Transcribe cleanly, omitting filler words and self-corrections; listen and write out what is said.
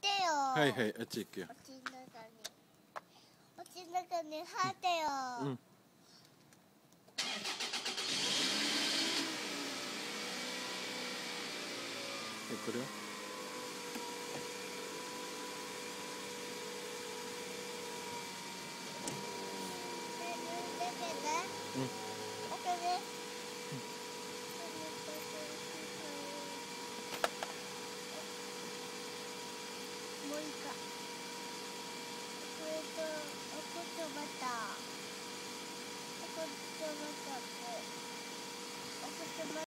よ。 はいはい、あっち行くよ。 おちの中に入ってよ。 うん。これはうん。 もういいか。これと、おことバター。おことバターと、おことバター。